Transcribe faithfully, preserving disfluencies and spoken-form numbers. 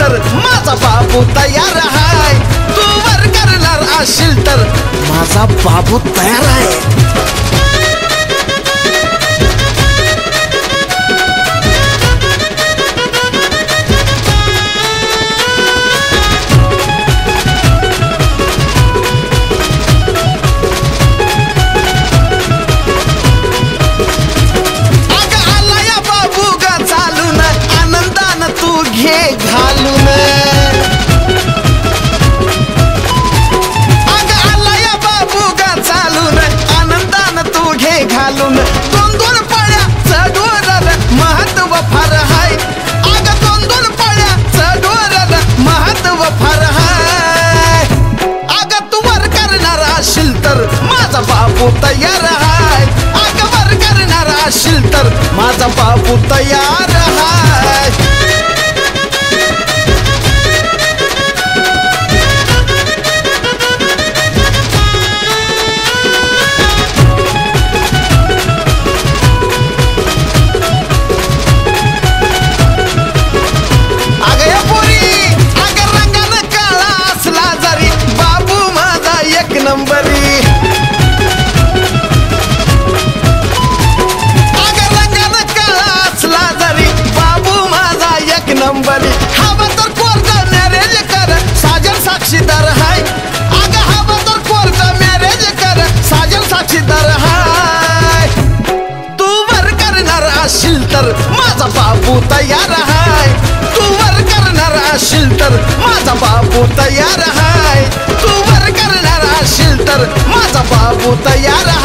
तर माझा बाबू तयार आहे. तू वर करणार असशील तर माझा बाबू तयार आहे. घे घालून अग आला या बाबू गा चालून आनंदान तू घे घालून. दोन दोन पाळ्या चढवल महत्व फार हाय. अग दोन दोन पाळ्या चढवल महत्व फार हाय. अग तू वर करणार असशील तर माझा बाबू तयार हाय. अग वर करणार असशील तर माझा बाबू तयार हाय. नंबरी अगर रंगानं काळा असला जरी बाबू माझा एक नंबरी. हवा तर कोर्ट मॅरेज कर साजन साक्षीदार हाय. अग हवा तर कोर्ट मॅरेज कर साजन साक्षीदार हाय. तू वर करणार असशील तर माझा बाबू तयार हाय. तू वर करणार असशील तर माझा बाबू तयार हाय. तू वर करणार असशील तर माझा बाबू तयार